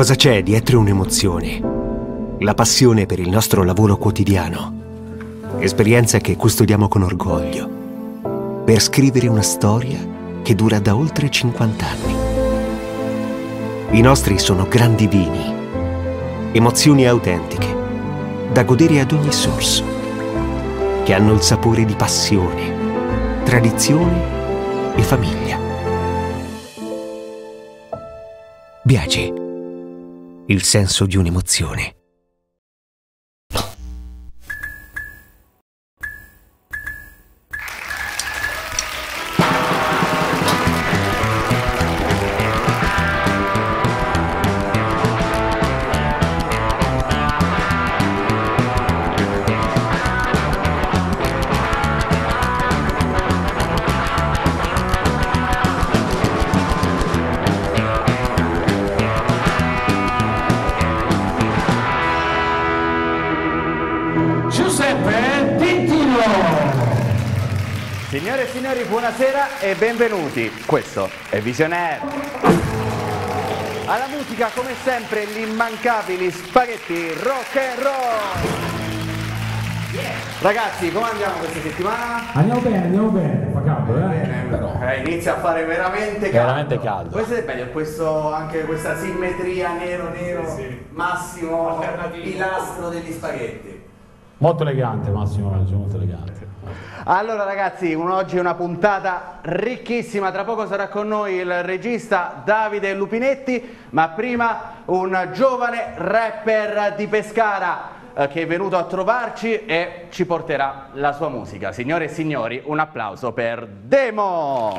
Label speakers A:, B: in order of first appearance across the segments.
A: Cosa c'è dietro un'emozione? La passione per il nostro lavoro quotidiano. Esperienza che custodiamo con orgoglio. Per scrivere una storia che dura da oltre 50 anni. I nostri sono grandi vini. Emozioni autentiche, da godere ad ogni sorso. Che hanno il sapore di passione, tradizione e famiglia. Biagi. Il senso di un'emozione.
B: Signore e signori, buonasera e benvenuti. Questo è Visionaire. Alla musica, come sempre, gli immancabili spaghetti rock and roll. Ragazzi, come andiamo questa settimana?
C: Andiamo bene, fa caldo,
B: Però inizia a fare veramente caldo.
C: Veramente caldo.
B: Questo è bello, anche questa simmetria nero-nero, sì. Massimo pilastro degli spaghetti.
C: Molto elegante Massimo, molto elegante.
B: Allora ragazzi, oggi è una puntata ricchissima, tra poco sarà con noi il regista Davide Lupinetti, ma prima un giovane rapper di Pescara che è venuto a trovarci e ci porterà la sua musica. Signore e signori, un applauso per Demo!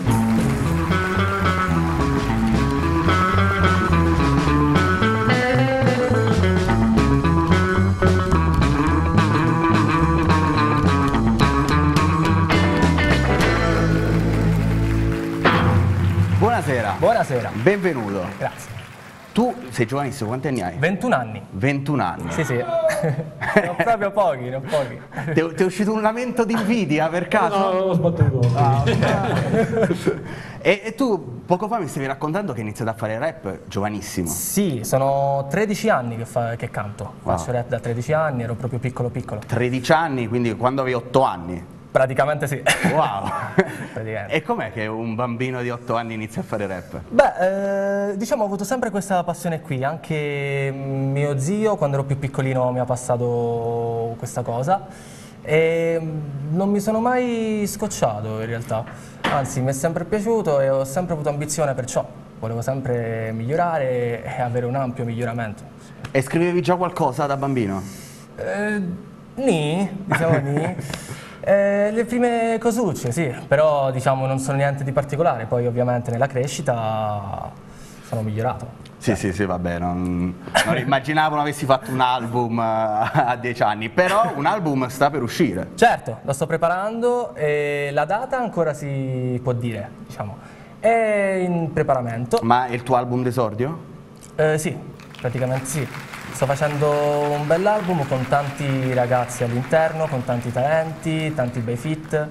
B: Buonasera.
D: Buonasera.
B: Benvenuto.
D: Grazie.
B: Tu sei giovanissimo, quanti anni hai?
D: 21 anni. 21
B: anni?
D: Sì, sì. Non proprio pochi, non pochi.
B: Ti è uscito un lamento di invidia per caso?
C: No, non l'ho sbattuto.
B: Ah, okay. E tu poco fa mi stavi raccontando che hai iniziato a fare rap giovanissimo.
D: Sì, sono 13 anni che canto. Wow. Faccio rap da 13 anni, ero proprio piccolo.
B: 13 anni, quindi quando avevi 8 anni?
D: Praticamente sì.
B: Wow! E com'è che un bambino di 8 anni inizia a fare rap?
D: Beh, diciamo ho avuto sempre questa passione qui, anche mio zio quando ero più piccolino mi ha passato questa cosa e non mi sono mai scocciato in realtà, anzi mi è sempre piaciuto e ho sempre avuto ambizione, perciò volevo sempre migliorare e avere un ampio miglioramento.
B: E scrivevi già qualcosa da bambino?
D: Diciamo ni. Le prime cosucce, sì, però diciamo non sono niente di particolare, poi ovviamente nella crescita sono migliorato.
B: Sì, vabbè, non immaginavo avessi fatto un album a 10 anni, però un album sta per uscire.
D: Certo, lo sto preparando e la data ancora si può dire, diciamo, è in preparamento.
B: Ma è il tuo album d'esordio?
D: Sì, praticamente sì. Sto facendo un bell'album con tanti ragazzi all'interno, con tanti talenti, tanti bei feat,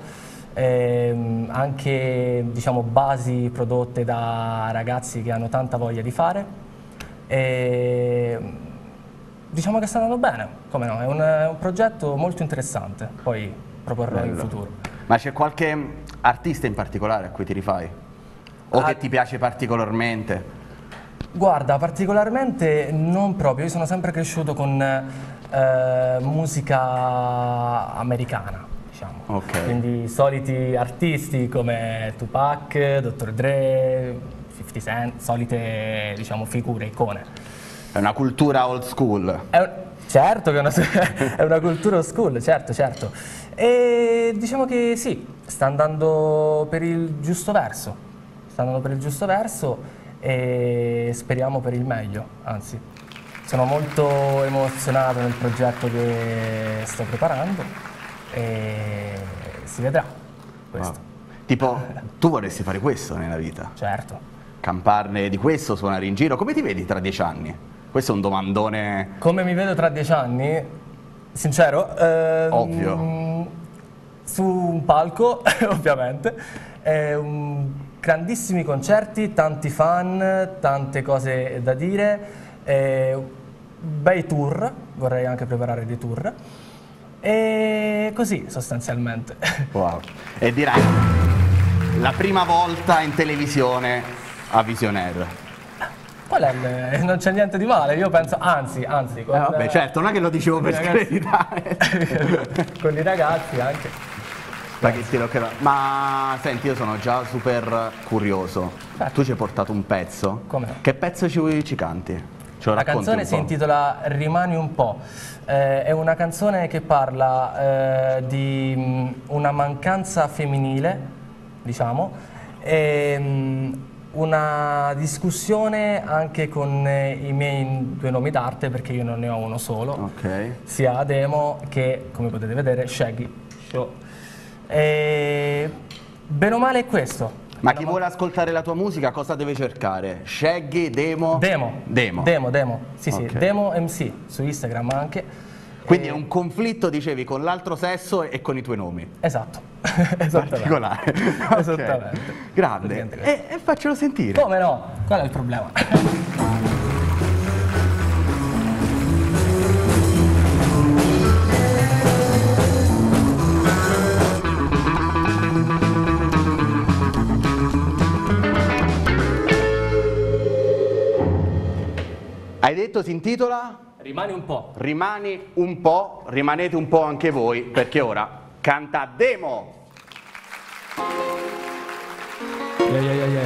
D: anche diciamo basi prodotte da ragazzi che hanno tanta voglia di fare. Diciamo che sta andando bene, come no, è un progetto molto interessante, poi proporrò in futuro.
B: Ma c'è qualche artista in particolare a cui ti rifai? O che ti piace particolarmente?
D: Guarda, particolarmente non proprio, io sono sempre cresciuto con musica americana, diciamo.
B: Okay.
D: Quindi soliti artisti come Tupac, Dr. Dre, 50 Cent, solite diciamo figure, icone.
B: È una cultura old school.
D: Certo che è una cultura old school, certo. E diciamo che sì, sta andando per il giusto verso. E speriamo per il meglio, anzi sono molto emozionato nel progetto che sto preparando e si vedrà questo.
B: Wow. Tipo, tu vorresti fare questo nella vita?
D: Certo.
B: Camparne di questo, suonare in giro, come ti vedi tra 10 anni? Questo è un domandone...
D: Come mi vedo tra 10 anni? Sincero?
B: Ovvio.
D: Su un palco, ovviamente, grandissimi concerti, tanti fan, tante cose da dire, bei tour, vorrei anche preparare dei tour, e così sostanzialmente.
B: Wow. E direi la prima volta in televisione a Visionaire.
D: Non c'è niente di male, io penso, anzi, con,
B: vabbè, certo, non è che lo dicevo per screditare.
D: con i ragazzi anche.
B: Ma senti, io sono già super curioso. Tu ci hai portato un pezzo.
D: Come no?
B: Che pezzo ci canti?
D: La canzone si intitola Rimani un po'. È una canzone che parla di una mancanza femminile, diciamo, e una discussione anche con i miei due nomi d'arte, perché io non ne ho uno solo, sia Ademo che, come potete vedere, Shaggy Show. Bene o male è questo.
B: Ma chi vuole ascoltare la tua musica cosa deve cercare? Shaggy, Demo?
D: Demo. Sì, Demo MC, su Instagram anche.
B: Quindi è un conflitto, dicevi, con l'altro sesso e con i tuoi nomi.
D: Esatto.
B: Particolare.
D: Esattamente.
B: Grande. E faccelo sentire.
D: Come no? Qual è il problema?
B: Hai detto si intitola?
D: Rimani un po'.
B: Rimani un po', rimanete un po' anche voi, perché ora canta Demo.
E: Yeah.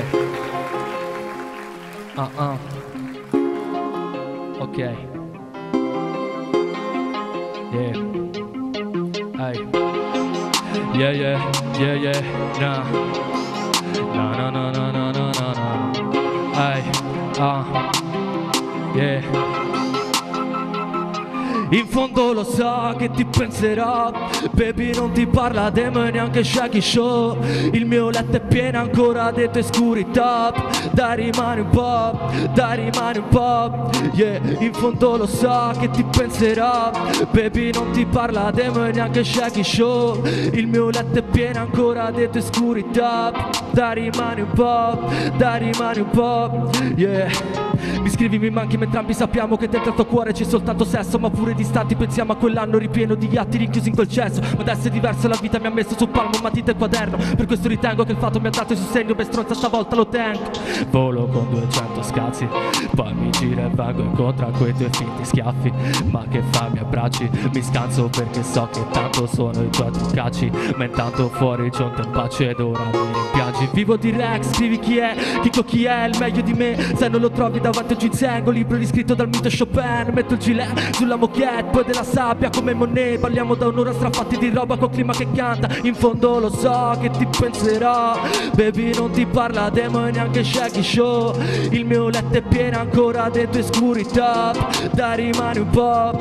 E: Ok. Yeah. Hey. Yeah. No. Hey. Yeah. In fondo lo sa che ti penserà, baby non ti parla Demo e neanche Shaggy Show. Il mio letto è pieno ancora di tue scurità, dai rimani un po', yeah. In fondo lo sa che ti penserà, baby non ti parla Demo e neanche Shaggy Show. Il mio letto è pieno ancora di tue scurità, dai rimani un po', yeah. Mi scrivi, mi manchi, ma entrambi sappiamo che dentro al tuo cuore c'è soltanto sesso. Ma pure distanti pensiamo a quell'anno ripieno di gatti rinchiusi in quel cesso. Ma adesso è diverso, la vita mi ha messo sul palmo matita e quaderno. Per questo ritengo che il fatto mi ha dato il sostegno. Per stronza stavolta lo tengo. Volo con 200 scazzi, poi mi giro e vengo incontro a quei tuoi finti schiaffi. Ma che fa, mi abbracci, mi scanso perché so che tanto sono i tuoi truccacci. Ma intanto fuori c'è un tempace ed ora mi rimpiangi. Vivo di Rex, scrivi chi è, dico chi è il meglio di me. Se non lo trovi davanti a ginseng, libro riscritto dal mito Chopin. Metto il gilet sulla moquette, poi della sabbia come Monet. Parliamo da un'ora strafatti di roba col clima che canta. In fondo lo so che ti penserà, baby non ti parla Demo e neanche Shaggy Show. Il mio letto è pieno ancora delle tue scurità, dai rimani un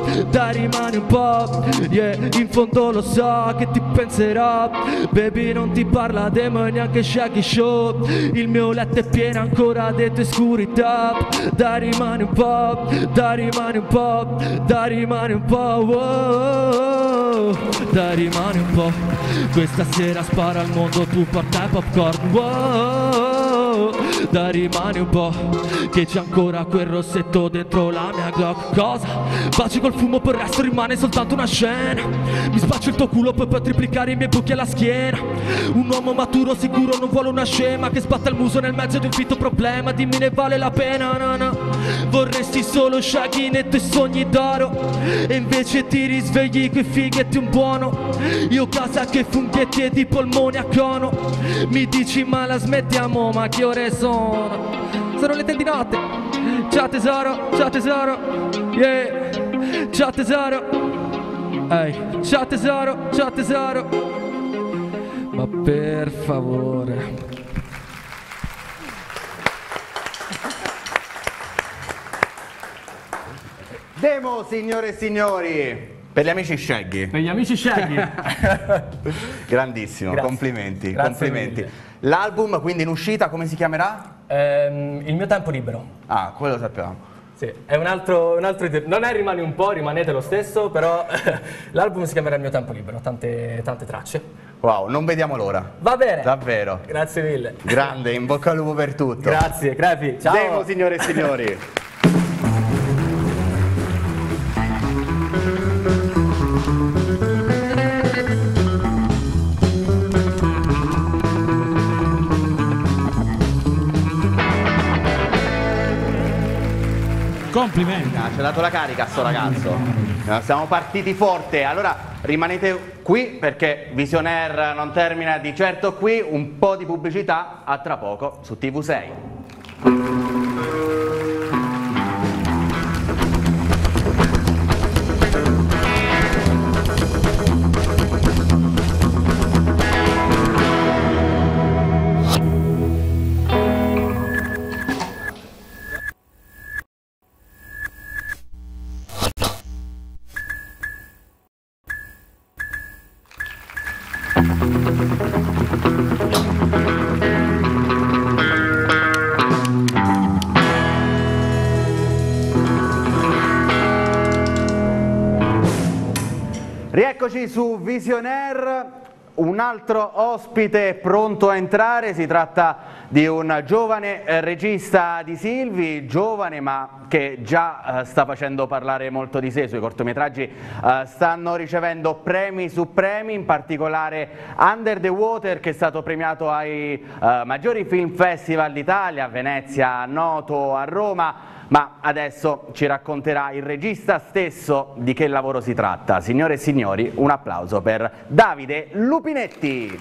E: po', yeah. In fondo lo so che ti penserà, baby non ti parla Demo e neanche Shaggy Show. Il mio letto è pieno ancora delle tue scurità, dai rimani un po', wow. Dai rimani un po', questa sera spara al mondo, tu porta popcorn, wow. Dai rimani un po', che c'è ancora quel rossetto dentro la mia Glock. Cosa? Baci col fumo, per il resto rimane soltanto una scena. Mi spaccio il tuo culo per poi triplicare i miei buchi alla schiena. Un uomo maturo sicuro non vuole una scema che sbatta il muso nel mezzo di un fitto problema. Dimmi, ne vale la pena, no. Vorresti solo Shaggy nei tuoi sogni d'oro, e invece ti risvegli coi fighetti un buono. Io casa che funghetti e di polmoni a cono. Mi dici ma la smettiamo, ma che ore sono? Sono le 3 di notte. Ciao tesoro, yeah. Ciao tesoro, ehi, ciao tesoro. Ma per favore.
B: Demo, signore e signori, per gli amici Shaggy.
D: Per gli amici Shaggy.
B: Grandissimo,
D: Grazie.
B: complimenti,
D: Grazie
B: complimenti.
D: mille.
B: L'album quindi in uscita come si chiamerà?
D: Il mio tempo libero.
B: Ah, quello lo sappiamo.
D: Sì, è un altro non è Rimani un po', rimanete lo stesso, però l'album si chiamerà Il mio tempo libero, tante tracce.
B: Wow, non vediamo l'ora.
D: Va bene.
B: Davvero.
D: Grazie mille.
B: Grande, in bocca al lupo per tutto.
D: Grazie, Crepi. Ciao.
B: Demo, signore e signori.
C: Complimenti.
B: Ci ha dato la carica sto ragazzo. Siamo partiti forte. Allora rimanete qui perché Visionaire non termina di certo qui. Un po' di pubblicità a tra poco su TV6. Rieccoci su Visionaire, un altro ospite pronto a entrare, si tratta di un giovane regista di Silvi, giovane ma che già sta facendo parlare molto di sé, i suoi cortometraggi stanno ricevendo premi su premi, in particolare Under the Water che è stato premiato ai maggiori film festival d'Italia, a Venezia, a Noto, a Roma. Ma adesso ci racconterà il regista stesso di che lavoro si tratta. Signore e signori, un applauso per Davide Lupinetti.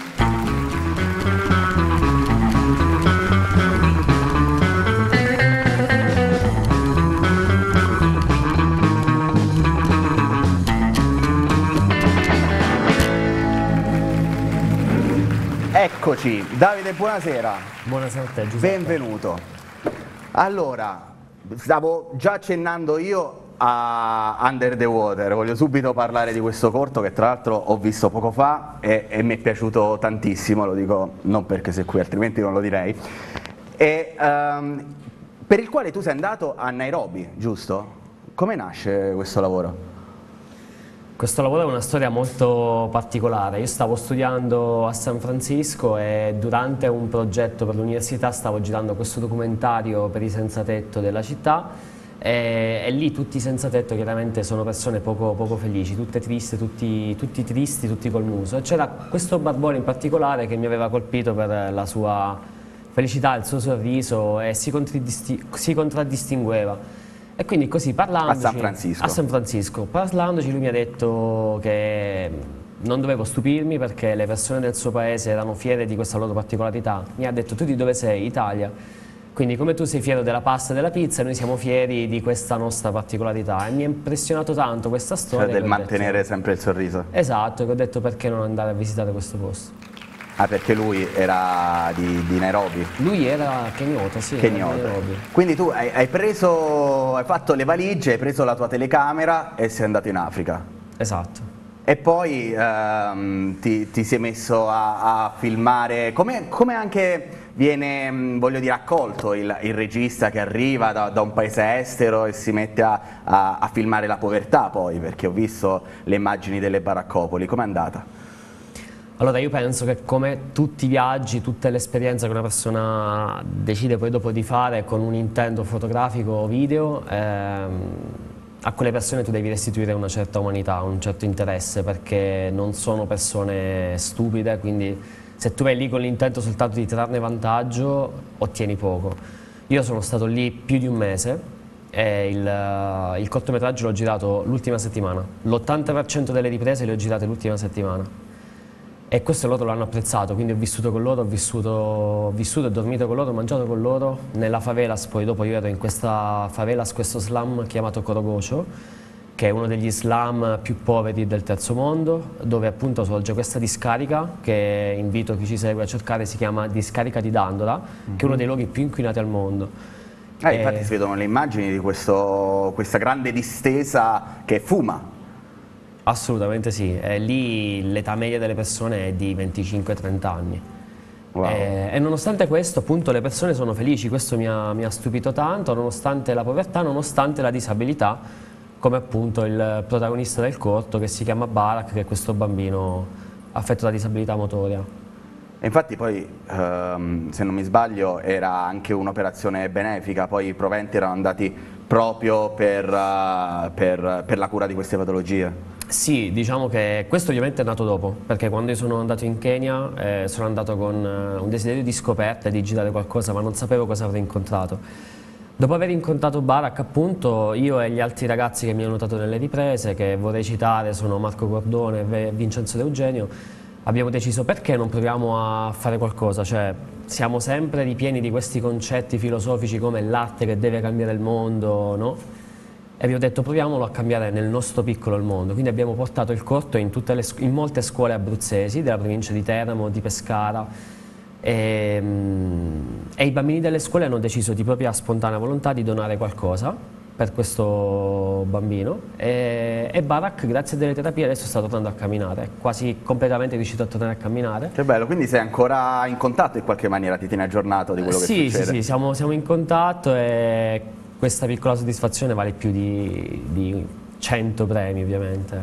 B: Eccoci, Davide, buonasera.
F: Buonasera a te, Giuseppe.
B: Benvenuto. Allora, stavo già accennando io a Under the Water, voglio subito parlare di questo corto che tra l'altro ho visto poco fa e mi è piaciuto tantissimo, lo dico non perché sei qui, altrimenti non lo direi, e, per il quale tu sei andato a Nairobi, giusto? Come nasce questo lavoro?
F: Questo lavoro è una storia molto particolare. Io stavo studiando a San Francisco e durante un progetto per l'università stavo girando questo documentario per i senza tetto della città e lì tutti i senza tetto chiaramente sono persone poco felici, tutte tristi, tutti tristi, tutti col muso. E c'era questo barbone in particolare che mi aveva colpito per la sua felicità, il suo sorriso e si contraddistingueva. E quindi così parlandoci, a San Francisco, parlandoci lui mi ha detto che non dovevo stupirmi perché le persone del suo paese erano fiere di questa loro particolarità. Mi ha detto: tu di dove sei? Italia. Quindi come tu sei fiero della pasta e della pizza, noi siamo fieri di questa nostra particolarità. E mi ha impressionato tanto questa storia.
B: Cioè del mantenere sempre il sorriso.
F: Esatto, che ho detto perché non andare a visitare questo posto.
B: Ah, perché lui era di Nairobi?
F: Lui era kenyota, sì.
B: Kenyota. Quindi tu hai fatto le valigie, hai preso la tua telecamera e sei andato in Africa.
F: Esatto.
B: E poi ti sei messo a filmare. Come anche viene, voglio dire, accolto il regista che arriva da un paese estero e si mette a filmare la povertà poi, perché ho visto le immagini delle baraccopoli. Com'è andata?
F: Allora io penso che come tutti i viaggi, tutte le esperienze che una persona decide poi dopo di fare con un intento fotografico o video, a quelle persone tu devi restituire una certa umanità, un certo interesse, perché non sono persone stupide, quindi se tu vai lì con l'intento soltanto di trarne vantaggio ottieni poco. Io sono stato lì più di un mese e il cortometraggio l'ho girato l'ultima settimana, l'80% delle riprese le ho girate l'ultima settimana. E questo loro l'hanno apprezzato, quindi ho vissuto con loro, ho vissuto e dormito con loro, ho mangiato con loro. Nella favelas, poi dopo io ero in questa favelas, questo slum chiamato Korogocho, che è uno degli slum più poveri del terzo mondo, dove appunto sorge questa discarica, che invito chi ci segue a cercare, si chiama Discarica di Dandola, che è uno dei luoghi più inquinati al mondo.
B: Infatti si vedono le immagini di questa grande distesa che fuma.
F: Assolutamente sì, lì l'età media delle persone è di 25-30 anni.
B: Wow.
F: E nonostante questo appunto le persone sono felici, questo mi ha stupito tanto, nonostante la povertà, nonostante la disabilità, come appunto il protagonista del corto che si chiama Barak, che è questo bambino affetto da disabilità motoria.
B: E infatti poi, se non mi sbaglio, era anche un'operazione benefica, poi i proventi erano andati proprio per la cura di queste patologie.
F: Sì, diciamo che questo ovviamente è nato dopo, perché quando io sono andato in Kenya sono andato con un desiderio di scoperta e di girare qualcosa, ma non sapevo cosa avrei incontrato. Dopo aver incontrato Barak, appunto, io e gli altri ragazzi che mi hanno notato nelle riprese, che vorrei citare, sono Marco Gordone e Vincenzo De Eugenio, abbiamo deciso perché non proviamo a fare qualcosa, cioè siamo sempre ripieni di questi concetti filosofici come l'arte che deve cambiare il mondo, no? E abbiamo detto proviamolo a cambiare nel nostro piccolo il mondo, quindi abbiamo portato il corto in molte scuole abruzzesi della provincia di Teramo, di Pescara e i bambini delle scuole hanno deciso di propria spontanea volontà di donare qualcosa per questo bambino e Barak grazie a delle terapie adesso sta tornando a camminare, è quasi completamente riuscito a tornare a camminare.
B: Che bello, quindi sei ancora in contatto in qualche maniera, ti tieni aggiornato di quello che succede?
F: Sì, siamo in contatto e questa piccola soddisfazione vale più di 100 premi ovviamente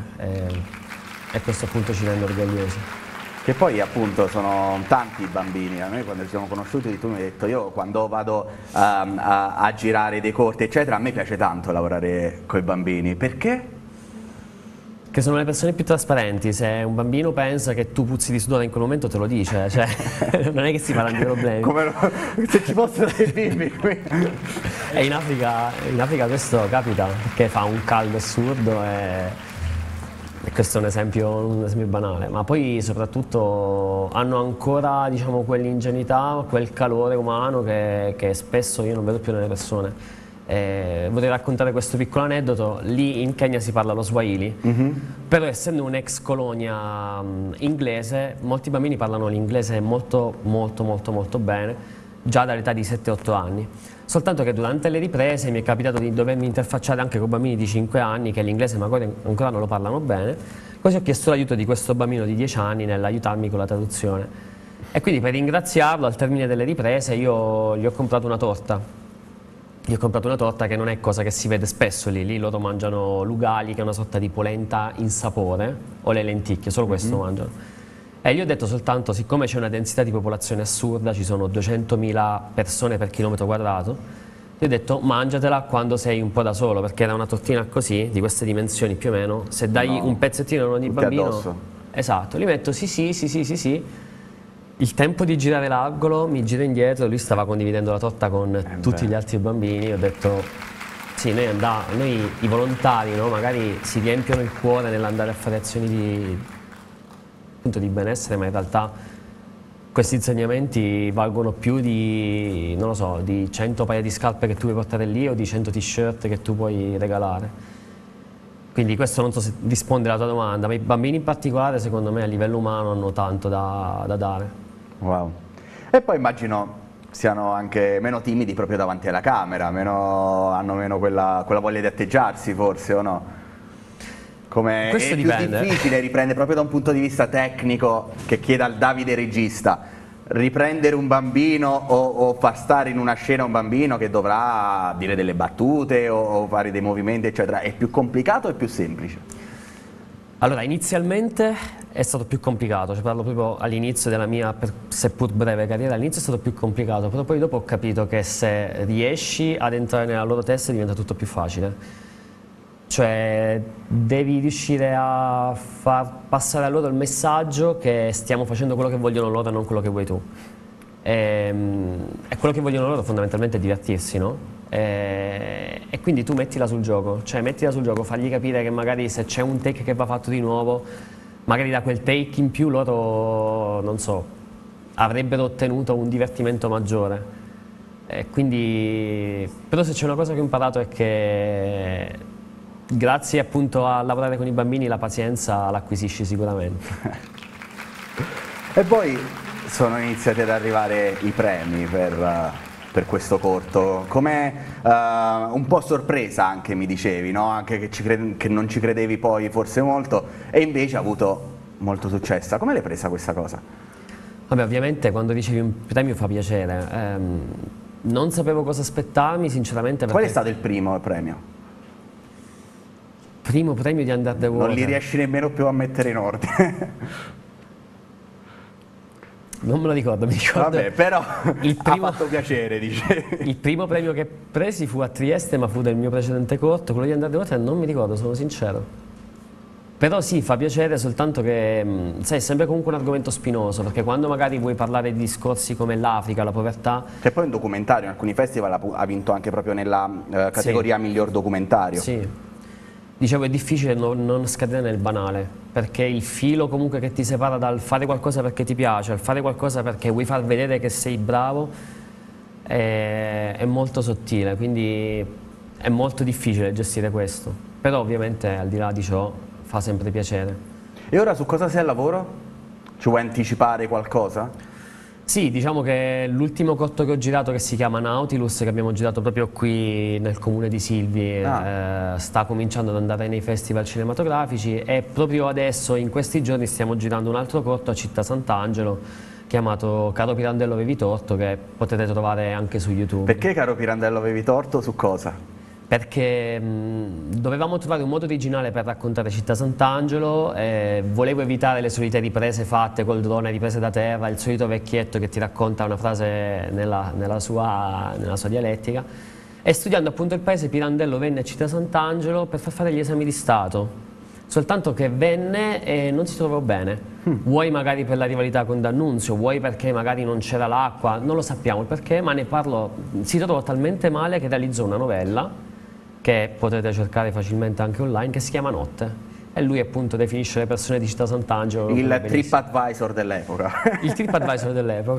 F: e questo appunto ci rende orgogliosi.
B: Che poi appunto sono tanti i bambini, a noi quando ci siamo conosciuti tu mi hai detto io quando vado a girare dei corti eccetera a me piace tanto lavorare con i bambini, perché?
F: Che sono le persone più trasparenti, se un bambino pensa che tu puzzi di sudore in quel momento te lo dice, cioè non è che si parlano di problemi.
B: Come se ci fossero dei bimbi qui.
F: E in Africa questo capita, perché fa un caldo assurdo e questo è un esempio banale, ma poi soprattutto hanno ancora diciamo quell'ingenuità, quel calore umano che spesso io non vedo più nelle persone. Vorrei raccontare questo piccolo aneddoto. Lì in Kenya si parla lo Swahili, però essendo un'ex colonia inglese, molti bambini parlano l'inglese molto bene, già dall'età di 7-8 anni. Soltanto che durante le riprese mi è capitato di dovermi interfacciare anche con bambini di 5 anni che l'inglese magari ancora non lo parlano bene, così ho chiesto l'aiuto di questo bambino di 10 anni nell'aiutarmi con la traduzione. E quindi per ringraziarlo al termine delle riprese io gli ho comprato una torta. Gli ho comprato una torta che non è cosa che si vede spesso lì loro mangiano l'ugali che è una sorta di polenta in sapore o le lenticchie, solo questo mangiano. E gli ho detto soltanto, siccome c'è una densità di popolazione assurda, ci sono 200.000 persone per chilometro quadrato, gli ho detto mangiatela quando sei un po' da solo, perché era una tortina così, di queste dimensioni più o meno, se dai un pezzettino a ogni bambino...
B: Addosso.
F: Esatto, gli metto sì. Il tempo di girare l'angolo, mi giro indietro, lui stava condividendo la torta con tutti gli altri bambini, ho detto sì, noi i volontari no, magari si riempiono il cuore nell'andare a fare azioni di benessere, ma in realtà questi insegnamenti valgono più di, non lo so, di 100 paia di scarpe che tu puoi portare lì o di 100 t-shirt che tu puoi regalare. Quindi questo non so se risponde alla tua domanda, ma i bambini in particolare secondo me a livello umano hanno tanto da dare.
B: Wow. E poi immagino siano anche meno timidi proprio davanti alla camera, hanno meno quella voglia di atteggiarsi forse o no? Come
F: questo
B: è
F: dipende.
B: Più difficile riprende proprio da un punto di vista tecnico che chieda al Davide regista, riprendere un bambino o far stare in una scena un bambino che dovrà dire delle battute o fare dei movimenti eccetera, è più complicato o è più semplice?
F: Allora, inizialmente è stato più complicato, cioè parlo proprio all'inizio della mia, seppur breve carriera, all'inizio è stato più complicato, però poi dopo ho capito che se riesci ad entrare nella loro testa diventa tutto più facile. Cioè devi riuscire a far passare a loro il messaggio che stiamo facendo quello che vogliono loro e non quello che vuoi tu. E quello che vogliono loro fondamentalmente è divertirsi, no? E quindi tu mettila sul gioco, cioè mettila sul gioco, fagli capire che magari se c'è un take che va fatto di nuovo, magari da quel take in più loro, non so, avrebbero ottenuto un divertimento maggiore. E quindi, però se c'è una cosa che ho imparato è che grazie appunto a lavorare con i bambini la pazienza l'acquisisci sicuramente.
B: E poi sono iniziati ad arrivare i premi per questo corto, come un po' sorpresa anche mi dicevi, no? Anche che non ci credevi poi forse molto e invece ha avuto molto successo. Come l'hai presa questa cosa?
F: Vabbè, ovviamente quando ricevi un premio fa piacere, non sapevo cosa aspettarmi sinceramente.
B: Qual è stato il primo premio?
F: Primo premio di Under the Water.
B: Non li riesci nemmeno più a mettere in ordine.
F: Non me lo ricordo, mi ricordo.
B: Vabbè, però
F: il primo,
B: ha fatto piacere, dice.
F: Il primo premio che presi fu a Trieste, ma fu del mio precedente corto, quello di Andare oltre non mi ricordo, sono sincero. Però sì, fa piacere, soltanto che sai, è sempre comunque un argomento spinoso, perché quando magari vuoi parlare di discorsi come l'Africa, la povertà...
B: Che poi un documentario, in alcuni festival ha vinto anche proprio nella categoria miglior documentario.
F: Sì. Dicevo, è difficile non scadere nel banale, perché il filo comunque che ti separa dal fare qualcosa perché ti piace, al fare qualcosa perché vuoi far vedere che sei bravo, è molto sottile, quindi è molto difficile gestire questo. Però ovviamente al di là di ciò fa sempre piacere.
B: E ora su cosa sei al lavoro? Ci vuoi anticipare qualcosa?
F: Sì, diciamo che l'ultimo corto che ho girato, che si chiama Nautilus, che abbiamo girato proprio qui nel comune di Silvi, sta cominciando ad andare nei festival cinematografici, e proprio adesso, in questi giorni, stiamo girando un altro corto a Città Sant'Angelo chiamato Caro Pirandello avevi torto, che potete trovare anche su YouTube.
B: Perché Caro Pirandello avevi torto? Su cosa?
F: Perché dovevamo trovare un modo originale per raccontare Città Sant'Angelo, volevo evitare le solite riprese fatte col drone, riprese da terra, il solito vecchietto che ti racconta una frase nella sua dialettica, e studiando appunto il paese Pirandello venne a Città Sant'Angelo per far fare gli esami di Stato, soltanto che venne e non si trovò bene, vuoi magari per la rivalità con D'Annunzio, vuoi perché magari non c'era l'acqua, non lo sappiamo il perché, ma ne parlo, si trovò talmente male che realizzò una novella che potete cercare facilmente anche online, che si chiama Notte, e lui appunto definisce le persone di Città Sant'Angelo.
B: Il TripAdvisor dell'epoca.
F: Il TripAdvisor dell'epoca.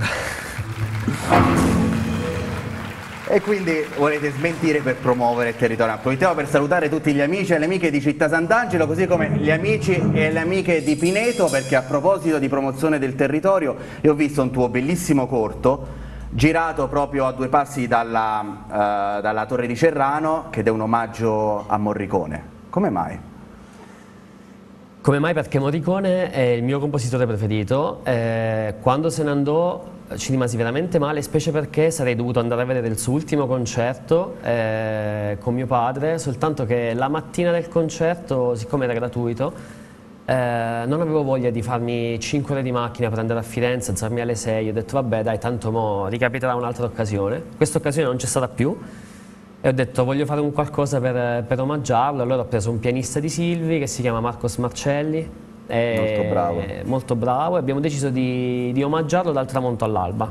B: E quindi volete smentire per promuovere il territorio. Approfittiamo per salutare tutti gli amici e le amiche di Città Sant'Angelo, così come gli amici e le amiche di Pineto, perché a proposito di promozione del territorio, io ho visto un tuo bellissimo corto girato proprio a 2 passi dalla Torre di Cerrano, che è un omaggio a Morricone. Come mai?
F: Come mai? Perché Morricone è il mio compositore preferito. Quando se ne andò ci rimasi veramente male, specie perché sarei dovuto andare a vedere il suo ultimo concerto con mio padre, soltanto che la mattina del concerto, siccome era gratuito, non avevo voglia di farmi 5 ore di macchina per andare a Firenze, alzarmi alle 6, ho detto vabbè dai, tanto mo ricapiterà un'altra occasione. Questa occasione non c'è stata più e ho detto voglio fare un qualcosa per omaggiarlo, allora ho preso un pianista di Silvi che si chiama Marcos Marcelli, molto bravo, e abbiamo deciso di omaggiarlo dal tramonto all'alba.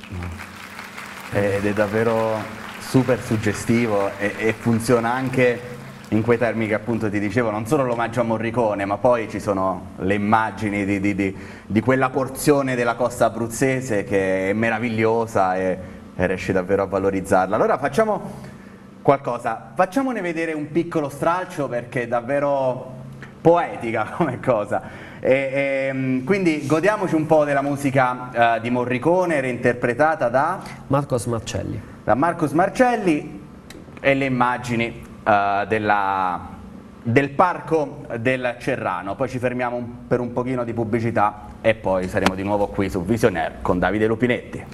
B: Ed è davvero super suggestivo e funziona anche in quei termini che appunto ti dicevo, non solo l'omaggio a Morricone, ma poi ci sono le immagini di quella porzione della costa abruzzese che è meravigliosa e riesci davvero a valorizzarla. Allora facciamo qualcosa, facciamone vedere un piccolo stralcio, perché è davvero poetica come cosa. Quindi godiamoci un po' della musica di Morricone, reinterpretata da
F: Marcos Marcelli.
B: Da Marcos Marcelli, e le immagini del parco del Cerrano. Poi ci fermiamo per un pochino di pubblicità e poi saremo di nuovo qui su Visionaire con Davide Lupinetti.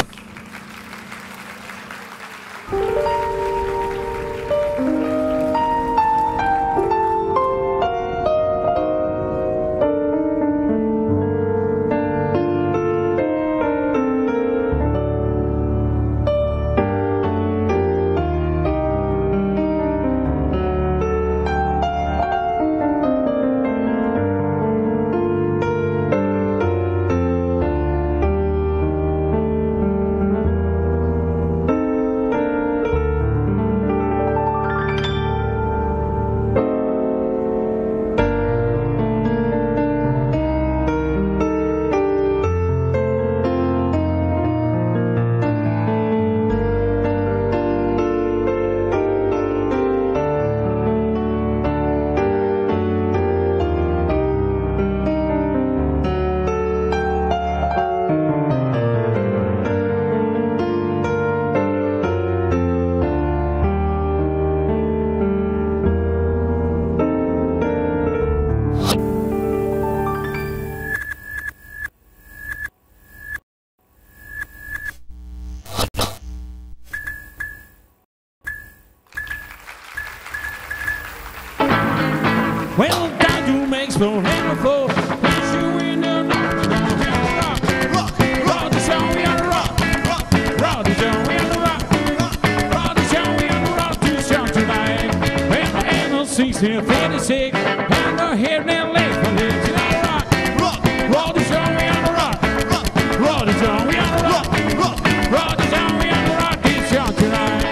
G: Well, that you makes no hammer for. Look, the still feeling sick, and the head and leg from this. You know, rock, roll the show, we on the rock, roll the show, we on the rock, roll the show, we on the rock, this show tonight.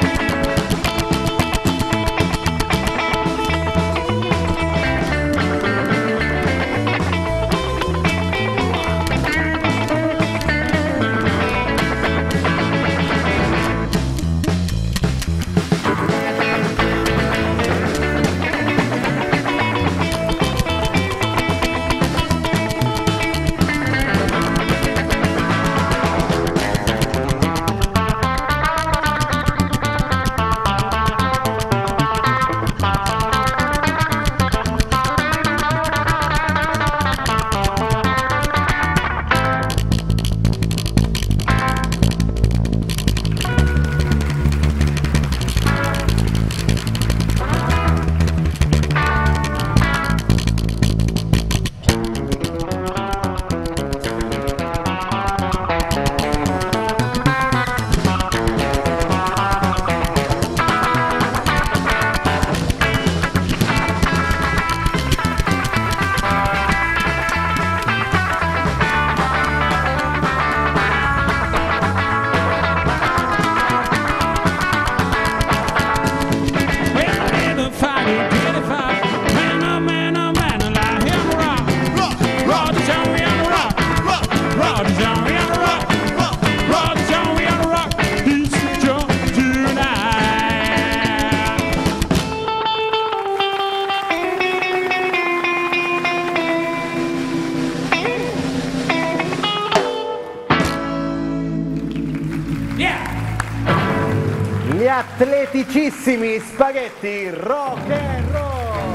B: Gli atleticissimi Spaghetti Rock and Roll.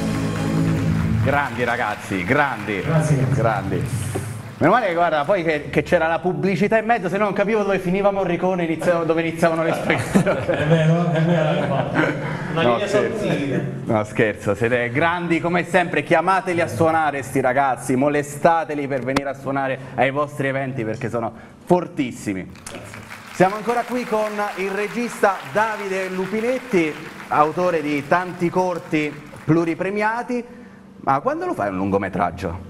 B: Grandi ragazzi, grandi.
C: Grazie.
B: Grandi. Meno male che guarda, poi che c'era la pubblicità in mezzo, se no non capivo dove finiva Morricone, dove iniziavano le spaghetti.
C: È vero,
D: Una linea sottile.
B: No scherzo, siete grandi come sempre, chiamateli a suonare sti ragazzi, molestateli per venire a suonare ai vostri eventi perché sono fortissimi. Siamo ancora qui con il regista Davide Lupinetti, autore di tanti corti pluripremiati, ma quando lo fai un lungometraggio?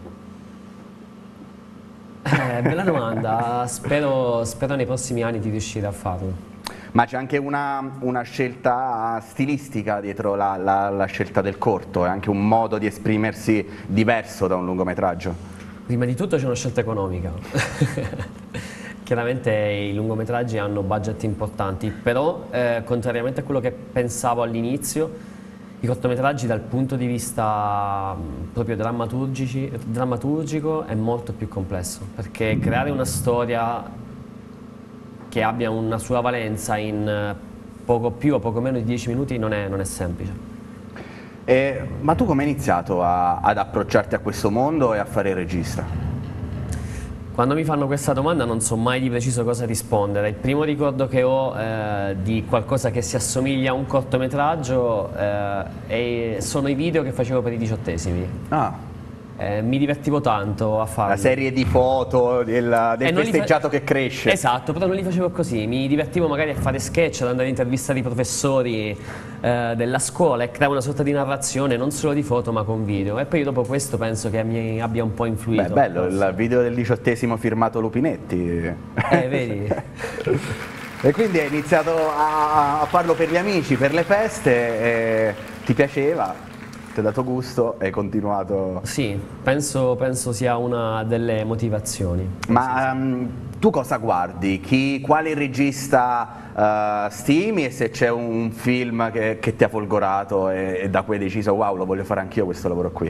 F: Bella domanda, spero nei prossimi anni di riuscire a farlo.
B: Ma c'è anche una scelta stilistica dietro la scelta del corto, è anche un modo di esprimersi diverso da un lungometraggio?
F: Prima di tutto c'è una scelta economica. Chiaramente i lungometraggi hanno budget importanti, però contrariamente a quello che pensavo all'inizio, i cortometraggi dal punto di vista proprio drammaturgico è molto più complesso, perché creare una storia che abbia una sua valenza in poco più o poco meno di 10 minuti non è semplice.
B: Ma tu come hai iniziato ad approcciarti a questo mondo e a fare il regista?
F: Quando mi fanno questa domanda non so mai di preciso cosa rispondere. Il primo ricordo che ho di qualcosa che si assomiglia a un cortometraggio sono i video che facevo per i 18esimi.
B: Ah.
F: Mi divertivo tanto a farlo.
B: La serie di foto del festeggiato che cresce.
F: Esatto, però non li facevo così, mi divertivo magari a fare sketch, ad andare a intervistare i professori della scuola e creare una sorta di narrazione non solo di foto ma con video, e poi dopo questo penso che mi abbia un po' influito.
B: Beh, bello, il video del 18esimo firmato Lupinetti.
F: Vedi?
B: E quindi hai iniziato a farlo per gli amici, per le feste, ti piaceva? Ti ha dato gusto e hai continuato?
F: Sì, penso sia una delle motivazioni.
B: Ma tu cosa guardi? Quale regista stimi, e se c'è un film che ti ha folgorato e da cui hai deciso wow, lo voglio fare anch'io questo lavoro qui?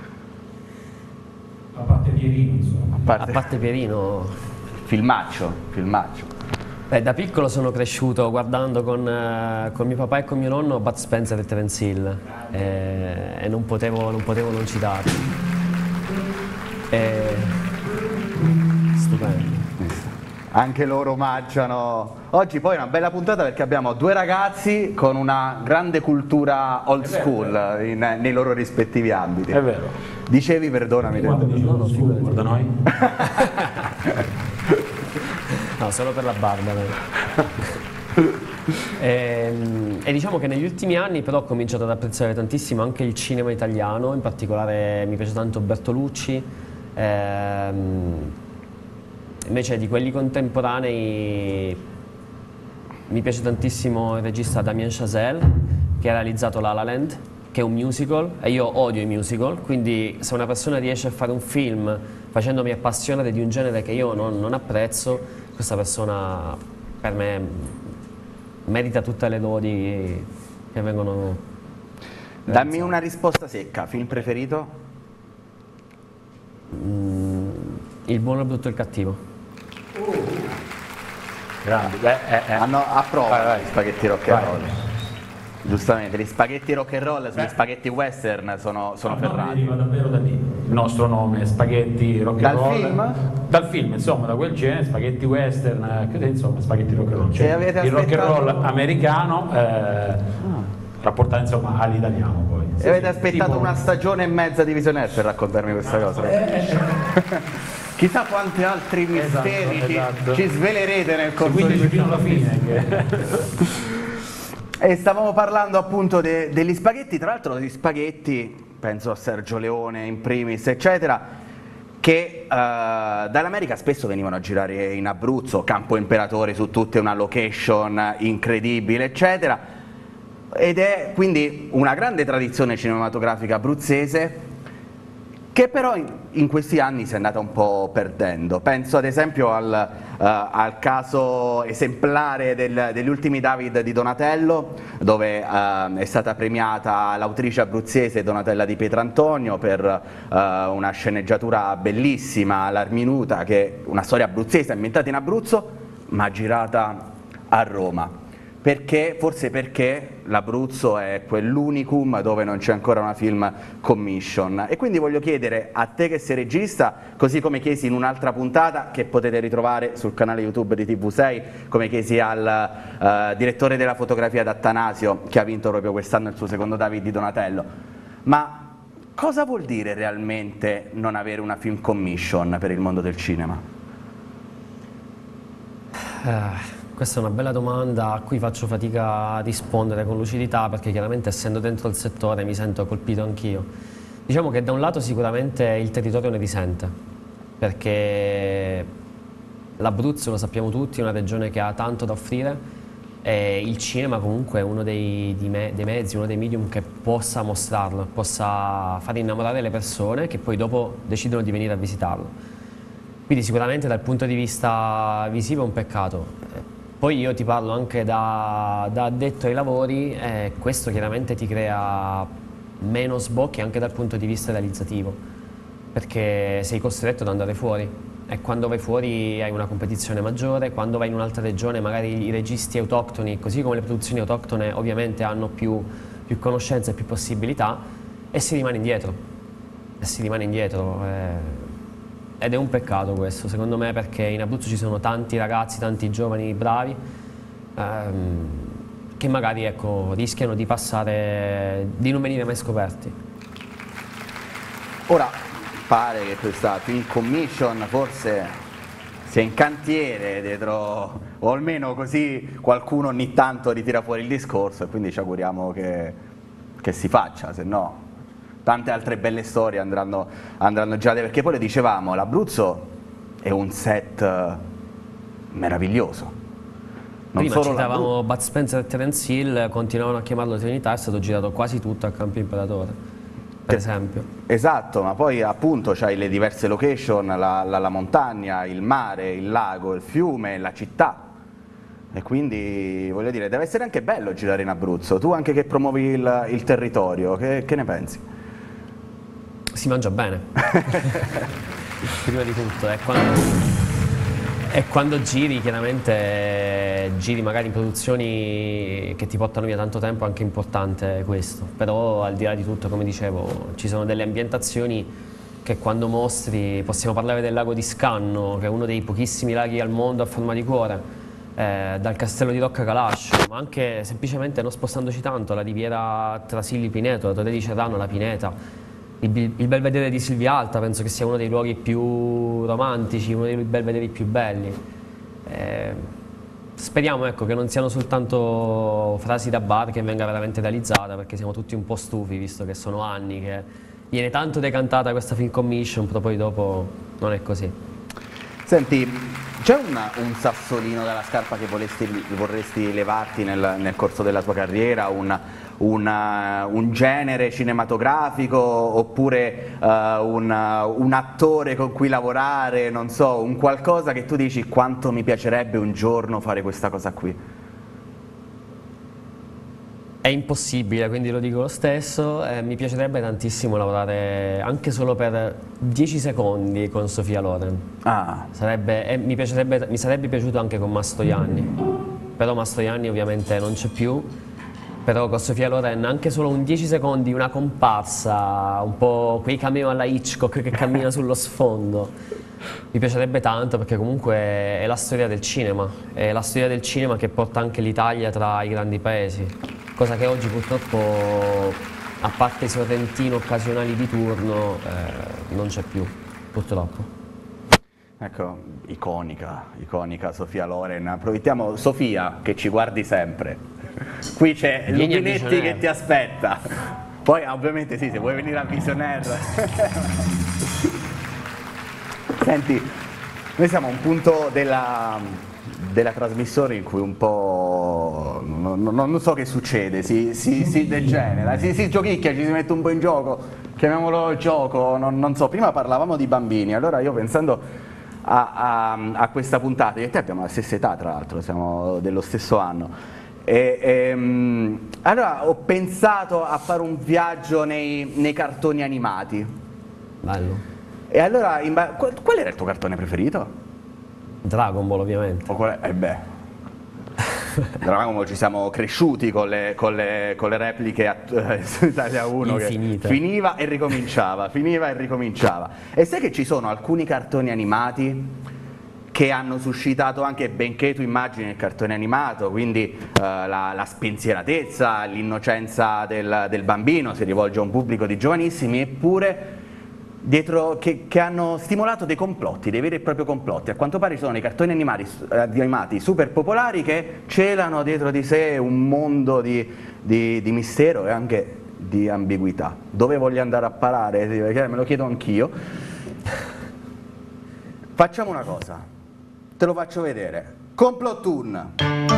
C: A parte Pierino, insomma.
F: A parte Pierino...
B: Filmaccio.
F: Beh, da piccolo sono cresciuto guardando con mio papà e con mio nonno Bud Spencer e Terence Hill e non potevo non citarli. Stupendo.
B: Anche loro omaggiano. Oggi poi è una bella puntata perché abbiamo due ragazzi con una grande cultura old school nei loro rispettivi ambiti.
C: È vero.
B: Dicevi, perdonami.
C: Guarda noi.
F: No, solo per la barba. E diciamo che negli ultimi anni però ho cominciato ad apprezzare tantissimo anche il cinema italiano, in particolare mi piace tanto Bertolucci. Invece di quelli contemporanei mi piace tantissimo il regista Damien Chazelle, che ha realizzato La La Land, che è un musical, e io odio i musical, quindi se una persona riesce a fare un film facendomi appassionare di un genere che io non apprezzo, questa persona per me merita tutte le lodi che vengono.
B: Dammi una risposta secca, film preferito?
F: Il buono, il brutto e il cattivo.
C: Grandi.
B: A prova
C: Vai.
B: gli spaghetti rock and roll. Giustamente, gli spaghetti rock and roll sugli spaghetti western sono
C: Il nome
B: ferrati.
C: deriva davvero da lì. Il nostro nome è spaghetti rock and
B: Dal
C: roll.
B: film?
C: Dal film, insomma, da quel genere, spaghetti western, insomma, spaghetti rock and roll. Cioè,
B: E avete
C: il rock and
B: aspettato-
C: roll americano rapportato insomma all'italiano poi.
B: E avete aspettato
C: tipo-
B: una stagione e mezza di Visionaire per raccontarmi questa cosa? Chissà quanti altri misteri
C: esatto.
B: ci svelerete nel corso di
C: Seguiteci fino alla
B: questa
C: fine.
B: E stavamo parlando appunto degli spaghetti, tra l'altro degli spaghetti, penso a Sergio Leone in primis, eccetera, che dall'America spesso venivano a girare in Abruzzo, Campo Imperatore su tutte una location incredibile, eccetera, ed è quindi una grande tradizione cinematografica abruzzese che però in questi anni si è andata un po' perdendo. Penso ad esempio al caso esemplare degli ultimi David di Donatello, dove è stata premiata l'autrice abruzzese Donatella Di Pietrantonio per una sceneggiatura bellissima, L'Arminuta, che è una storia abruzzese ambientata in Abruzzo ma girata a Roma. Perché? Forse perché l'Abruzzo è quell'unicum dove non c'è ancora una film commission. E quindi voglio chiedere a te che sei regista, così come chiesi in un'altra puntata che potete ritrovare sul canale YouTube di TV6, come chiesi al direttore della fotografia d'Attanasio, che ha vinto proprio quest'anno il suo secondo David di Donatello, ma cosa vuol dire realmente non avere una film commission per il mondo del cinema?
F: Questa è una bella domanda a cui faccio fatica a rispondere con lucidità, perché chiaramente essendo dentro il settore mi sento colpito anch'io. Diciamo che da un lato sicuramente il territorio ne risente, perché l'Abruzzo, lo sappiamo tutti, è una regione che ha tanto da offrire e il cinema comunque è uno dei mezzi, uno dei medium che possa mostrarlo, possa far innamorare le persone che poi dopo decidono di venire a visitarlo. Quindi sicuramente dal punto di vista visivo è un peccato. Poi io ti parlo anche da addetto ai lavori e questo chiaramente ti crea meno sbocchi anche dal punto di vista realizzativo, perché sei costretto ad andare fuori e quando vai fuori hai una competizione maggiore, quando vai in un'altra regione magari i registi autoctoni, così come le produzioni autoctone ovviamente hanno più conoscenze e più possibilità e si rimane indietro. Ed è un peccato questo, secondo me, perché in Abruzzo ci sono tanti ragazzi, tanti giovani bravi che magari ecco, rischiano di non venire mai scoperti.
B: Ora pare che questa film commission forse sia in cantiere dietro, o almeno così qualcuno ogni tanto ritira fuori il discorso e quindi ci auguriamo che si faccia, se no tante altre belle storie andranno girate, perché poi lo dicevamo, l'Abruzzo è un set meraviglioso. Non
F: Prima
B: solo
F: citavamo Bud Spencer e Terence Hill, continuavano a chiamarlo Trinità, è stato girato quasi tutto a Campo Imperatore, per esempio.
B: Esatto, ma poi appunto c'hai le diverse location, la montagna, il mare, il lago, il fiume, la città. E quindi voglio dire, deve essere anche bello girare in Abruzzo. Tu anche che promuovi il territorio, che ne pensi?
F: Si mangia bene, prima di tutto, e quando giri chiaramente giri magari in produzioni che ti portano via tanto tempo, è anche importante questo, però al di là di tutto, come dicevo, ci sono delle ambientazioni che quando mostri, possiamo parlare del lago di Scanno, che è uno dei pochissimi laghi al mondo a forma di cuore, dal castello di Rocca Calascio, ma anche semplicemente non spostandoci tanto, la riviera Trasilli-Pineto, la Torre di Cerrano, la Pineta, il belvedere di Silvia Alta, penso che sia uno dei luoghi più romantici, uno dei belvederi più belli. Speriamo ecco, che non siano soltanto frasi da bar, che venga veramente realizzata, perché siamo tutti un po' stufi, visto che sono anni che viene tanto decantata questa film commission, però poi dopo non è così.
B: Senti, c'è un sassolino dalla scarpa che vorresti levarti nel corso della tua carriera, un genere cinematografico, oppure un attore con cui lavorare, non so, un qualcosa che tu dici quanto mi piacerebbe un giorno fare questa cosa qui?
F: È impossibile, quindi lo dico lo stesso, mi piacerebbe tantissimo lavorare anche solo per 10 secondi con Sofia Loren.
B: Ah.
F: Mi sarebbe piaciuto anche con Mastroianni, però Mastroianni ovviamente non c'è più, però con Sofia Loren anche solo un 10 secondi, una comparsa, un po' quei cameo alla Hitchcock che cammina sullo sfondo. Mi piacerebbe tanto, perché comunque è la storia del cinema, è la storia del cinema che porta anche l'Italia tra i grandi paesi. Cosa che oggi purtroppo, a parte i sorrentini occasionali di turno, non c'è più, purtroppo.
B: Ecco, iconica Sofia Loren. Approfittiamo, Sofia, che ci guardi sempre. Qui c'è Lupinetti che ti aspetta. Poi ovviamente sì, se vuoi venire a Visionaire. Senti, noi siamo a un punto della trasmissione in cui un po' non so che succede, si degenera, si giochicchia, ci si mette un po' in gioco, chiamiamolo gioco, non so. Prima parlavamo di bambini, allora io pensando a questa puntata, io e te abbiamo la stessa età, tra l'altro, siamo dello stesso anno, allora ho pensato a fare un viaggio nei cartoni animati.
F: Bello.
B: E allora, qual era il tuo cartone preferito?
F: Dragon Ball, ovviamente.
B: Dragon Ball, ci siamo cresciuti con le repliche su Italia 1
F: Infinite.
B: Che finiva e ricominciava. E sai che ci sono alcuni cartoni animati che hanno suscitato anche, benché tu immagini il cartone animato, quindi la spensieratezza, l'innocenza del bambino, si rivolge a un pubblico di giovanissimi, eppure dietro che hanno stimolato dei complotti, dei veri e propri complotti. A quanto pare ci sono dei cartoni animati super popolari che celano dietro di sé un mondo di mistero e anche di ambiguità. Dove voglio andare a parare? Perché me lo chiedo anch'io. Facciamo una cosa, te lo faccio vedere. Complottoon.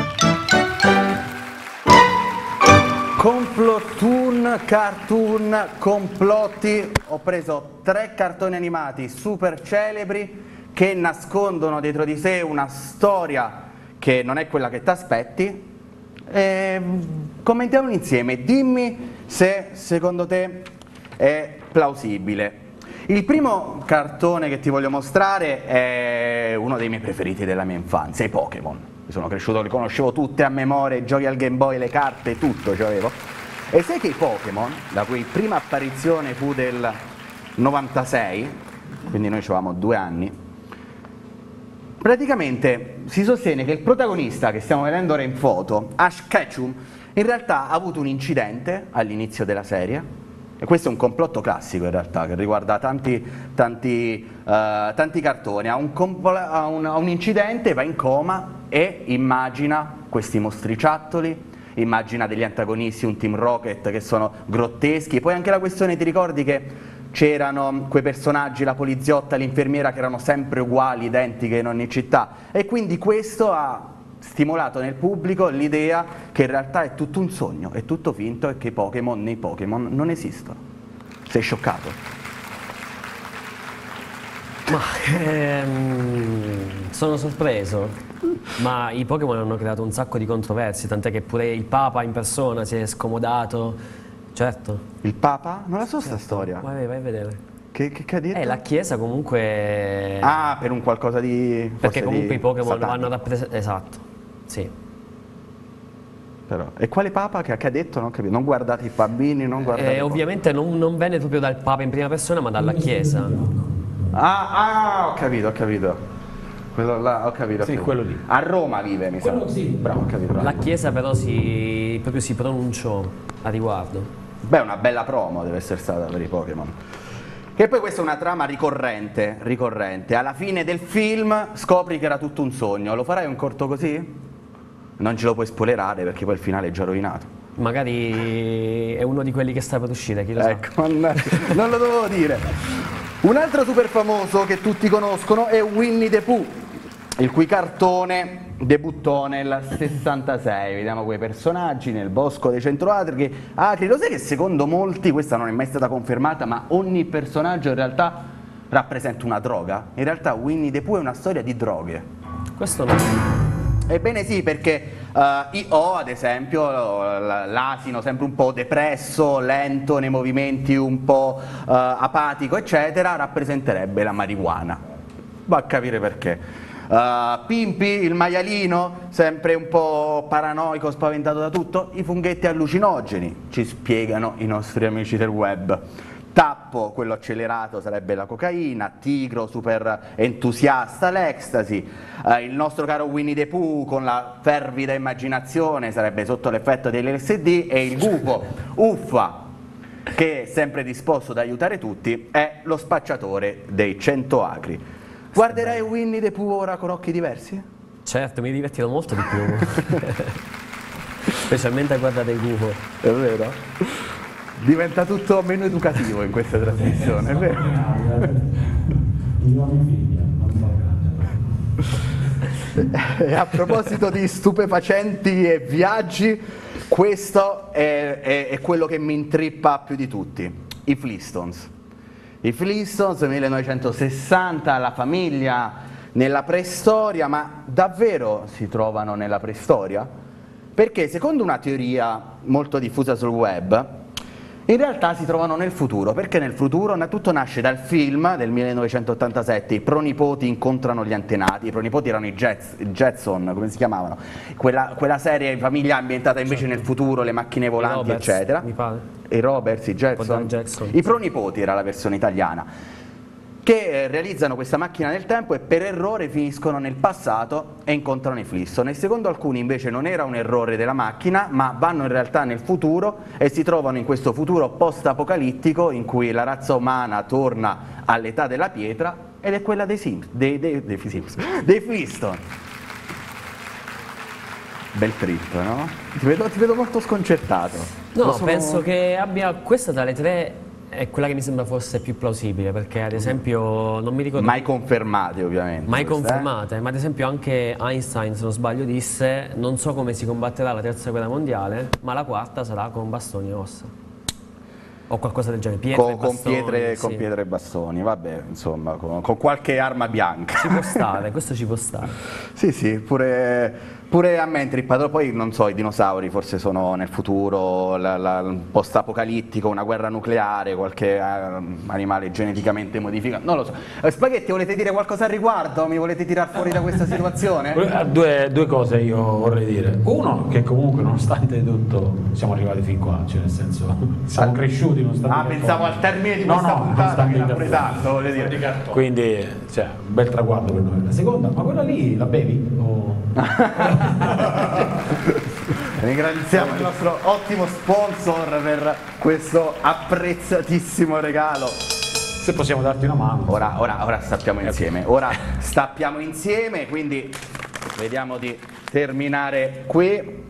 B: Complottoon, cartoon, complotti. Ho preso 3 cartoni animati super celebri che nascondono dietro di sé una storia che non è quella che ti aspetti. Commentiamolo insieme, dimmi se secondo te è plausibile. Il primo cartone che ti voglio mostrare è uno dei miei preferiti della mia infanzia, i Pokémon. Sono cresciuto, li conoscevo tutte a memoria, i giochi al Game Boy, le carte, tutto c'avevo. E sai che i Pokémon, la cui prima apparizione fu del 96, quindi noi avevamo 2 anni, praticamente si sostiene che il protagonista che stiamo vedendo ora in foto, Ash Ketchum, in realtà ha avuto un incidente all'inizio della serie. E questo è un complotto classico in realtà, che riguarda tanti cartoni. Ha un incidente, va in coma e immagina questi mostriciattoli, immagina degli antagonisti, un Team Rocket che sono grotteschi. Poi anche la questione, ti ricordi che c'erano quei personaggi, la poliziotta, l'infermiera, che erano sempre uguali, identiche in ogni città, e quindi questo ha stimolato nel pubblico l'idea che in realtà è tutto un sogno, è tutto finto e che i Pokémon nei Pokémon non esistono. Sei scioccato?
F: Ma sono sorpreso, ma i Pokémon hanno creato un sacco di controversie, tant'è che pure il Papa in persona si è scomodato. Certo.
B: Il Papa? Non la so sta storia.
F: Vai a vedere.
B: Che ha detto?
F: La Chiesa comunque...
B: Ah, per un qualcosa di...
F: Perché comunque i Pokémon
B: satanico.
F: vanno rappresentati... Esatto, sì.
B: Però. E quale Papa che ha detto? Non ho capito. Non guardate i bambini, non guardate...
F: Ovviamente non venne proprio dal Papa in prima persona, ma dalla Chiesa.
B: Ho capito. Quello là, ho capito.
C: Sì, quello lì.
B: A Roma vive, mi sa.
C: Quello sì.
B: Bravo, ho capito.
F: La Chiesa però proprio si pronunciò a riguardo.
B: Beh, una bella promo deve essere stata per i Pokémon. Che poi questa è una trama ricorrente. Alla fine del film scopri che era tutto un sogno. Lo farai un corto così? non ce lo puoi spoilerare perché poi il finale è già rovinato.
F: Magari è uno di quelli che sta per uscire, chi lo sa.
B: Ecco, non lo dovevo dire. Un altro super famoso che tutti conoscono è Winnie the Pooh, il cui cartone debuttò nel 66. Vediamo quei personaggi nel bosco dei 100 acri. Lo sai che secondo molti, questa non è mai stata confermata, ma ogni personaggio in realtà rappresenta una droga? In realtà Winnie the Pooh è una storia di droghe.
F: Questo no.
B: Ebbene sì, perché I.O. ad esempio, l'asino sempre un po' depresso, lento nei movimenti, un po' apatico eccetera, rappresenterebbe la marijuana. Va a capire perché. Pimpi, il maialino, sempre un po' paranoico, spaventato da tutto, i funghetti allucinogeni, ci spiegano i nostri amici del web. Tappo, quello accelerato, sarebbe la cocaina. Tigro, super entusiasta, l'ecstasy. Il nostro caro Winnie the Pooh, con la fervida immaginazione, sarebbe sotto l'effetto dell'LSD. E il gufo, uffa, che è sempre disposto ad aiutare tutti, è lo spacciatore dei 100 acri. Guarderai Winnie the Pooh ora con occhi diversi?
F: Certo, mi è divertito molto di più. Specialmente a guardare il gufo.
B: È vero? Diventa tutto meno educativo in questa trasmissione, è vero? E a proposito di stupefacenti e viaggi, questo è quello che mi intrippa più di tutti, i Flintstones. I Flintstones 1960, la famiglia nella preistoria, ma davvero si trovano nella preistoria? Perché secondo una teoria molto diffusa sul web, in realtà si trovano nel futuro, perché nel futuro tutto nasce dal film del 1987, i pronipoti incontrano gli antenati. I pronipoti erano i Jetson, come si chiamavano? Quella serie famiglia ambientata invece nel futuro, le macchine volanti
F: Roberts,
B: eccetera.
F: mi pare.
B: I Roberts, i Jetson. I pronipoti era la versione italiana, che realizzano questa macchina del tempo e per errore finiscono nel passato e incontrano i Flintstone. E secondo alcuni invece non era un errore della macchina, ma vanno in realtà nel futuro e si trovano in questo futuro post-apocalittico in cui la razza umana torna all'età della pietra ed è quella dei Flintstone. Bel trip, no? Ti vedo molto sconcertato.
F: No, penso che abbia questa tra le tre. È quella che mi sembra forse più plausibile, perché ad esempio non mi ricordo...
B: Mai confermate ovviamente.
F: Mai confermate, ma ad esempio anche Einstein, se non sbaglio, disse: non so come si combatterà la terza guerra mondiale, ma la quarta sarà con bastoni e ossa. O qualcosa del genere, pietre e bastoni.
B: Con pietre e bastoni, vabbè, insomma, con qualche arma bianca.
F: Ci può stare, questo ci può stare.
B: Sì, pure a me intrippato. Poi non so, i dinosauri forse sono nel futuro, post-apocalittico, una guerra nucleare, qualche animale geneticamente modificato, non lo so. Spaghetti, volete dire qualcosa al riguardo? Mi volete tirar fuori da questa situazione?
C: Due cose io vorrei dire. Uno, che comunque nonostante tutto siamo arrivati fin qua, cioè nel senso siamo cresciuti nonostante...
B: pensavo al termine di questa puntata che rappresenta, voglio dire.
C: Quindi, cioè, un bel traguardo per noi. La seconda, ma quella lì la bevi? O...
B: Ringraziamo il nostro ottimo sponsor per questo apprezzatissimo regalo.
C: Se possiamo darti una mano.
B: Ora stappiamo insieme. Ora stappiamo insieme, quindi vediamo di terminare qui.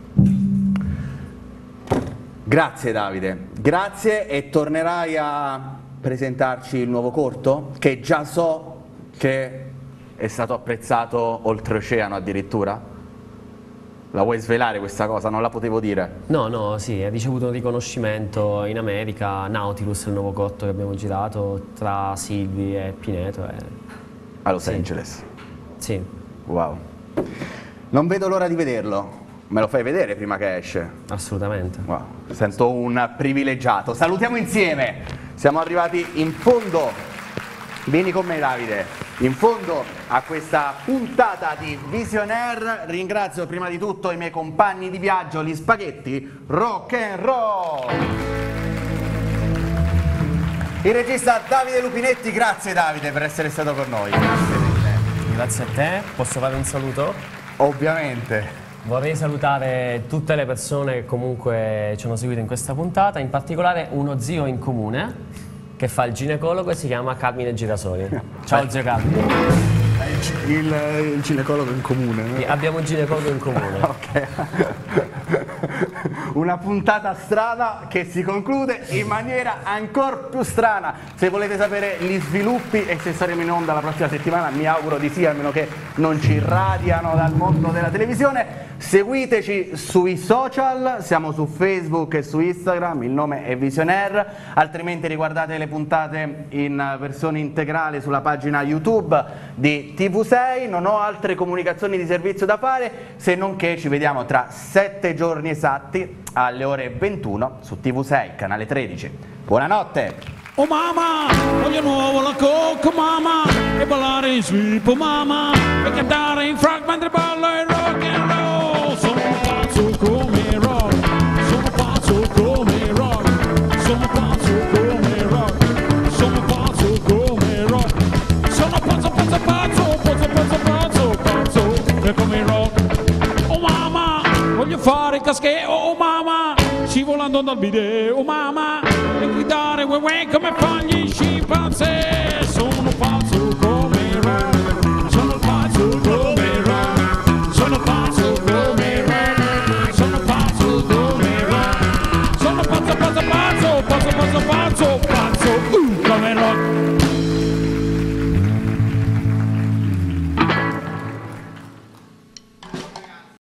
B: Grazie Davide, grazie, e tornerai a presentarci il nuovo corto, che già so che è stato apprezzato oltreoceano addirittura? La vuoi svelare questa cosa? Non la potevo dire.
F: No, sì, ha ricevuto un riconoscimento in America, Nautilus, il nuovo corto che abbiamo girato tra Silvi e Pineto.
B: A Los Angeles?
F: Sì.
B: Wow. Non vedo l'ora di vederlo. Me lo fai vedere prima che esce?
F: Assolutamente.
B: Wow. Sento un privilegiato. Salutiamo insieme. Siamo arrivati in fondo. Vieni con me Davide. In fondo a questa puntata di Visionaire. Ringrazio prima di tutto i miei compagni di viaggio, gli Spaghetti Rock and Roll. Il regista Davide Lupinetti. Grazie Davide per essere stato con noi.
F: Grazie a te. Posso fare un saluto?
B: Ovviamente.
F: Vorrei salutare tutte le persone che comunque ci hanno seguito in questa puntata, in particolare uno zio in comune che fa il ginecologo e si chiama Carmine Girasoli. Ciao zio Carmine.
B: il ginecologo in comune. No?
F: Abbiamo un ginecologo in comune.
B: Ok. Una puntata strana che si conclude in maniera ancora più strana. Se volete sapere gli sviluppi e se saremo in onda la prossima settimana, mi auguro di sì, a meno che non ci radiano dal mondo della televisione. Seguiteci sui social, siamo su Facebook e su Instagram, il nome è Visionaire, altrimenti riguardate le puntate in versione integrale sulla pagina YouTube di TV6. Non ho altre comunicazioni di servizio da fare, se non che ci vediamo tra 7 giorni esatti alle ore 21 su TV6, canale 13. Buonanotte!
G: Oh mamma, voglio nuovo la cocco mamma, e ballare in sweep, oh mamma, e cantare in frag mentre ballo il rock and roll. Sono pazzo come rock, sono pazzo come rock, sono pazzo come rock, sono pazzo come rock, sono pazzo, pazzo, pazzo, pazzo, pazzo, pazzo, pazzo, e come rock. Oh mamma, voglio fare casche, oh mamma, scivolando dal bidet, oh mamma, e gridare uè come fanno gli scimpanzé. Sono pazzo come rock, sono pazzo come rock, sono pazzo come rock, sono pazzo come rock, sono pazzo, pazzo, pazzo, pazzo, pazzo, pazzo, pazzo.